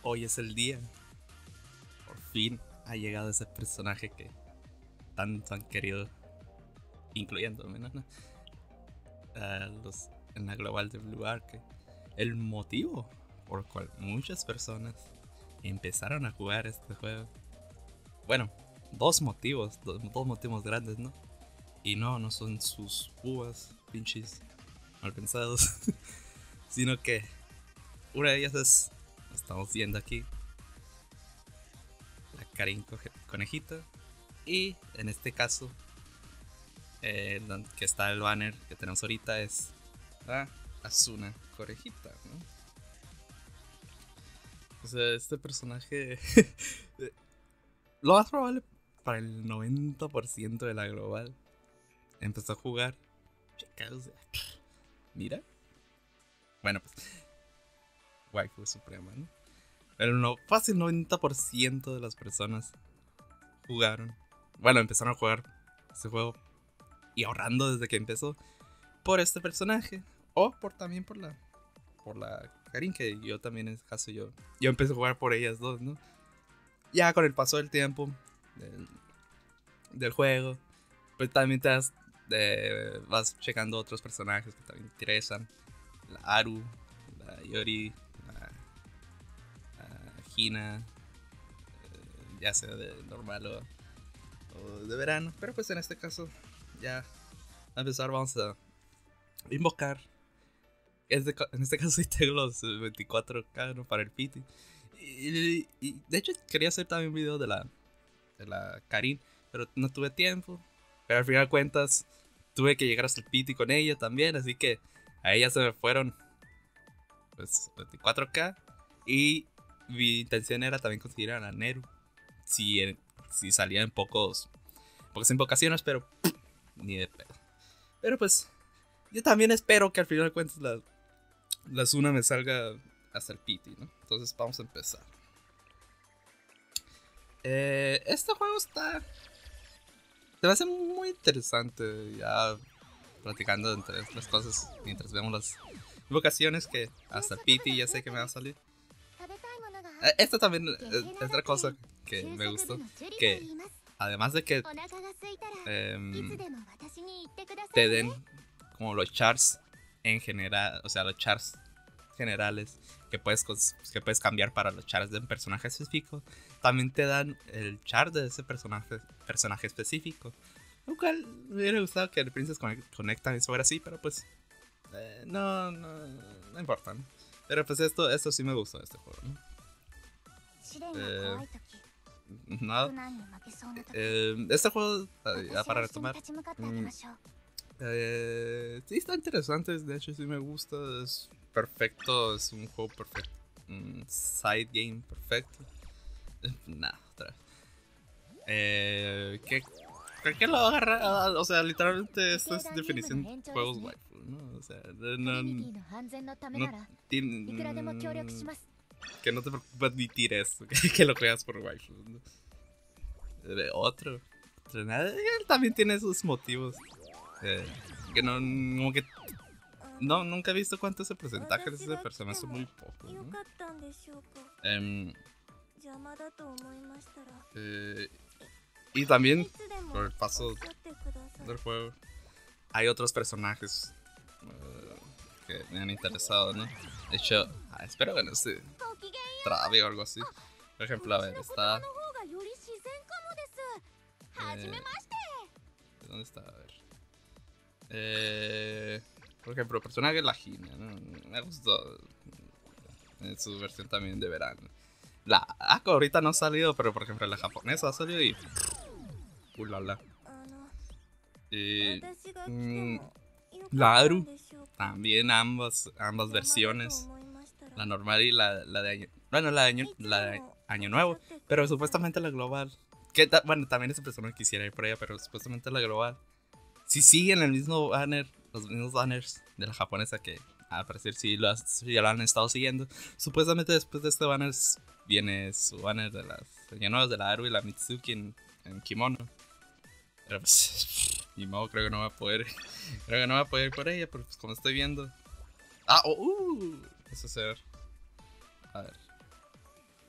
hoy es el día. Por fin ha llegado ese personaje que tanto han querido, incluyéndome, ¿no? En la global de Blue Ark. El motivo por el cual muchas personas empezaron a jugar este juego. Bueno, dos motivos grandes, ¿no? Y no son sus uvas, pinches mal pensados, sino que una de ellas es, lo estamos viendo aquí, la Karin Conejita. Y en este caso, que está el banner que tenemos ahorita, es la Asuna Conejita, ¿no? O sea, este personaje lo más probable para el 90% de la global empezó a jugar. Checaos, mira. Bueno, pues waifu suprema, ¿no? Pero no, fácil 90% de las personas jugaron. Bueno, empezaron a jugar este juego y ahorrando desde que empezó por este personaje. O también por la Karin, que yo también en este caso yo empecé a jugar por ellas dos, ¿no? Ya con el paso del tiempo del juego, pues también vas checando otros personajes que también te interesan. La Aru, la Yori, la Hina, ya sea de normal o de verano. Pero pues en este caso, ya a empezar vamos a invocar. En este caso sí tengo los 24K, ¿no? Para el pity. Y de hecho quería hacer también un video de la Karin, pero no tuve tiempo. Pero al final de cuentas tuve que llegar hasta el pity con ella también, así que a ella se me fueron pues 24K. Y mi intención era también conseguir a la Neru si salía en pocas invocaciones, pero ni de pedo. Pero pues yo también espero que al final de cuentas la Asuna me salga hasta el pity, ¿no? Entonces vamos a empezar. Este juego se me hace muy interesante, ya platicando entre las cosas mientras vemos las invocaciones, que hasta el pity ya sé que me va a salir. Esta también es otra cosa que me gustó, que además de que te den como los charts en general, o sea, los charts generales que puedes cambiar para los charts de un personaje específico, también te dan el chart de ese personaje específico, lo cual me hubiera gustado que el Princess Connect también fuera así, pero pues no importa, ¿no? Pero pues esto sí me gustó de este juego, ¿no? Nada. Este juego, ya para retomar, sí está interesante, de hecho sí me gusta, es perfecto, es un juego perfecto, side game perfecto. Nada, otra vez. ¿Qué lo agarra? O sea, literalmente esto es definición de juegos waifu, ¿no? O sea, que no te preocupes admitir esto, que lo creas por waifu, ¿no? Otro nada, él también tiene sus motivos. Que no, como que nunca he visto cuánto es el porcentaje de ese personaje, es muy poco, ¿no? Y también por el paso del juego hay otros personajes que me han interesado, ¿no? De hecho, espero que no se trabe o algo así. Por ejemplo, a ver, está ¿dónde está? A ver. Por ejemplo, el personaje la Hina, ¿no? Me gustó en su versión también de verano. La Ako ahorita no ha salido, pero por ejemplo la japonesa ha salido y ulala. Y la Aru también, ambas versiones, la normal y la de año, bueno, la de año nuevo, pero supuestamente la global, que bueno, también esa persona quisiera ir por ella, pero supuestamente la global si siguen el mismo banner, los mismos banners de la japonesa, que al parecer sí ya lo han estado siguiendo. Supuestamente después de este banner viene su banner de las nuevas de la Aru y la Mitsuki en kimono. Pero pues, ni modo, creo que no va a poder. Creo que no va a poder ir por ella, pero pues como estoy viendo. Eso es ser. A ver.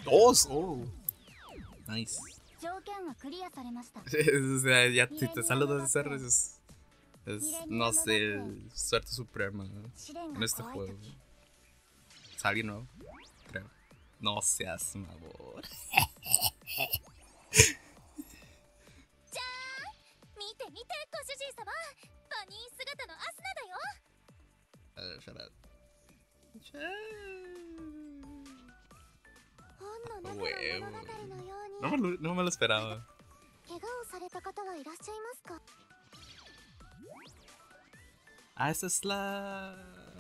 ¡Dos! ¡Oh! Nice. 条件はクリアされました。 O sea, ya si te salen dos SRs no sé, suerte suprema, ¿no? 試練 En が este 怖い juego. 時。 Es alguien nuevo, creo. No seas mamón. 見て見てご主人様、バニー姿のアスナだよ。 A ver, shut up. 本の中の物語のように。 No me lo esperaba. 怪我をされた方はいらっしゃいますか？ Ah, esa es la...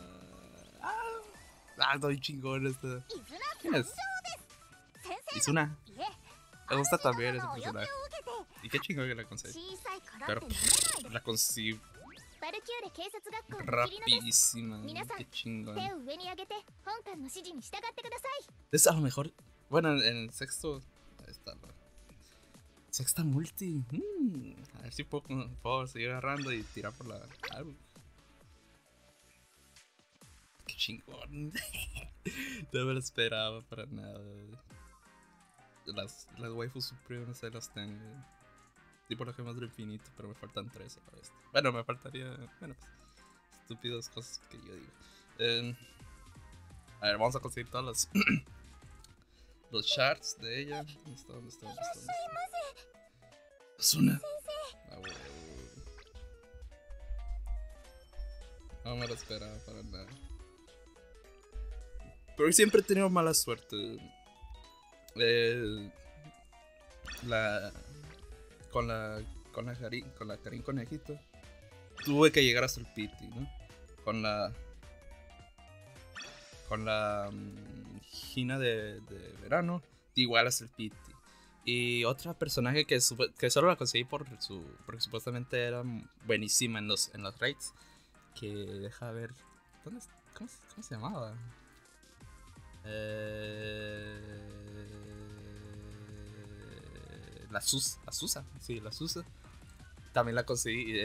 estoy chingón esta. イズナ ¿Quién es? 先生。 Izuna. いえ、 Me gusta también ese あなたのお呼びを personaje. 受けて Y qué chingón que la conseguí. 小さいから Pero って飲めないで。 la conseguí バルキューレ警察学校のキリノです。 rapidísima. Minasan, Qué chingón. 手を上に上げて本館の指示に従ってください。 Es a lo mejor. Bueno, en el sexto. Ahí está. Sexta multi. A ver si puedo seguir agarrando y tirar por la. Qué chingón. No me lo esperaba para nada. Las waifus supremas ahí las tengo. Tipo las gemas del infinito, pero me faltan 3 a la vez. Bueno, me faltaría. Bueno, pues. Estúpidas cosas que yo digo. A ver, vamos a conseguir todas las. Los shards de ella. ¿Dónde está? ¿Dónde está? ¿Dónde está? ¿Dónde está? Asuna. Ah, bueno. No me lo esperaba para nada. Pero siempre he tenido mala suerte. Con la Karin Conejito. Tuve que llegar hasta el Pity, ¿no? Con la Hina de verano, igual hasta el Pity. Y otra personaje que solo la conseguí porque supuestamente era buenísima en los raids. Que deja ver. ¿Cómo se llamaba? La Susa. Sí, la Susa. También la conseguí.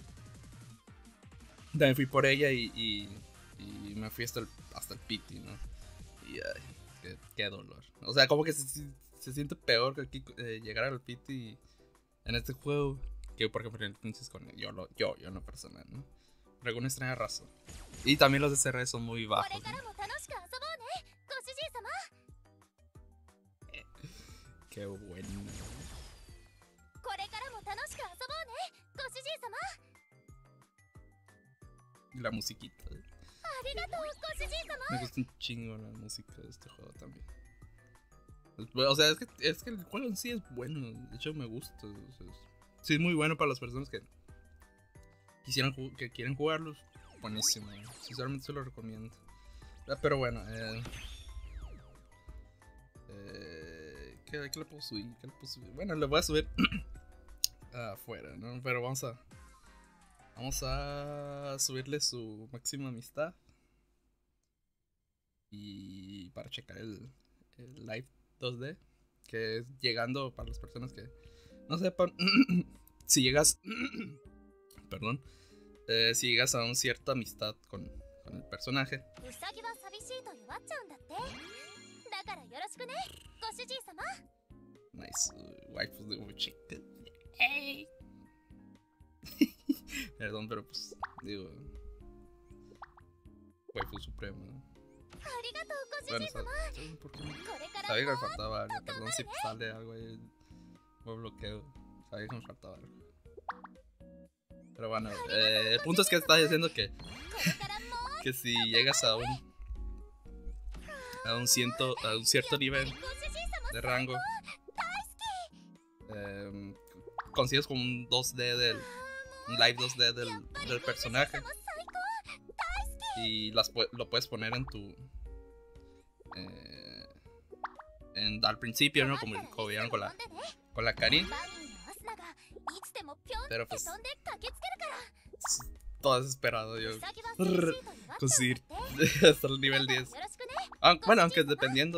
También fui por ella y me fui hasta el Pity, ¿no? Y ay, qué dolor. O sea, como que se siente peor que aquí llegar al Pity en este juego que por ejemplo en el Princess con yo no personal, ¿no? Por alguna extraña razón. Y también los SR son muy bajos, ¿no? Qué bueno. La musiquita. Me gusta un chingo la música de este juego también. O sea, es que el juego en sí es bueno. De hecho, me gusta. O sea, sí, es muy bueno para las personas que quieren jugarlos. Buenísimo. Sinceramente se lo recomiendo. Pero bueno, ¿qué le puedo subir? Bueno, le voy a subir afuera, ¿no? Pero vamos a subirle su máxima amistad. Y para checar el live 2D, que es llegando para las personas que no sepan, si llegas, perdón, si llegas a una cierta amistad con el personaje. Nice, waifus de muy chica. Perdón, pero pues digo, waifu suprema, ¿no? Bueno, ¿por qué no? Sabía que me faltaba algo, perdón si sale algo ahí, me bloqueo, sabía que me faltaba algo. Pero bueno, el punto es que estás diciendo que si llegas a un cierto nivel de rango, consigues como un 2D un live 2D del personaje y lo puedes poner en tu al principio, ¿no? Como vieron con la Karin. Pero pues todo desesperado yo conseguir hasta el nivel 10. Bueno, aunque dependiendo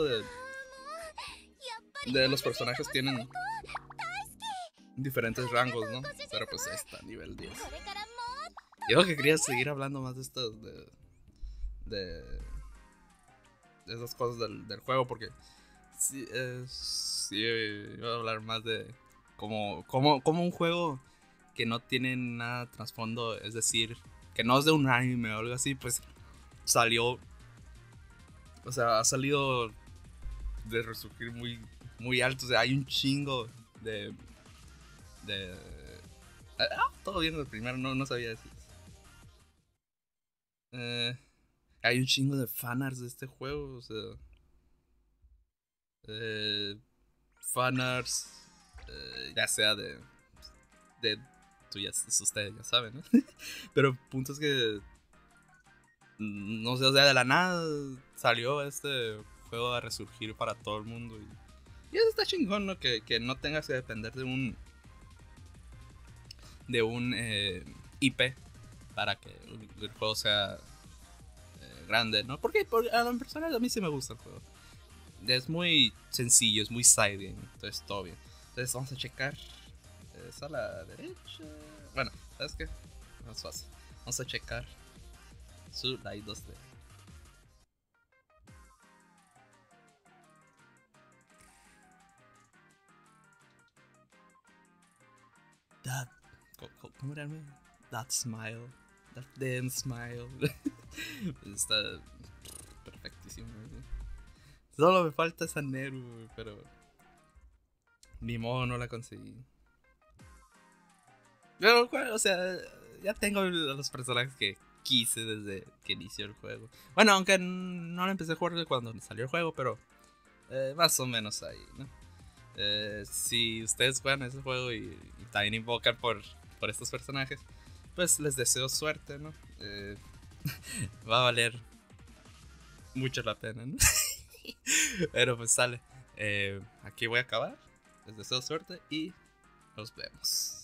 de los personajes tienen diferentes rangos, ¿no? Pero pues está nivel 10. Yo que quería seguir hablando más de estas de esas cosas del juego, porque Sí, sí, iba a hablar más de como un juego que no tiene nada trasfondo, es decir, que no es de un anime o algo así, pues salió, o sea, ha salido de resurgir muy alto, o sea, hay un chingo de todo bien el primero, no sabía decir. Eh, Hay un chingo de fanarts de este juego, o sea, eh, fanarts, ya sea de tú ya, ustedes ya saben, ¿no? Pero puntos que no sé, o sea, de la nada salió este juego a resurgir para todo el mundo y eso está chingón, ¿no? Que no tengas que depender de un IP para que el juego sea grande, ¿no? Porque a lo personal a mí sí me gusta el juego. Es muy sencillo, es muy side game, entonces todo bien. Entonces vamos a checar. Es a la derecha. Bueno, ¿sabes qué? Más fácil. Vamos a checar su Light 2D. That. ¿Cómo era? That smile. That damn smile. Está perfectísimo. Solo me falta esa Neru, pero ni modo no la conseguí. Pero, o sea, ya tengo los personajes que quise desde que inició el juego. Bueno, aunque no lo empecé a jugar cuando salió el juego, pero más o menos ahí, ¿no? Si ustedes juegan ese juego y también invocan por estos personajes, pues les deseo suerte, ¿no? Va a valer mucho la pena, ¿no? Pero pues sale. Aquí voy a acabar. Les deseo suerte y nos vemos.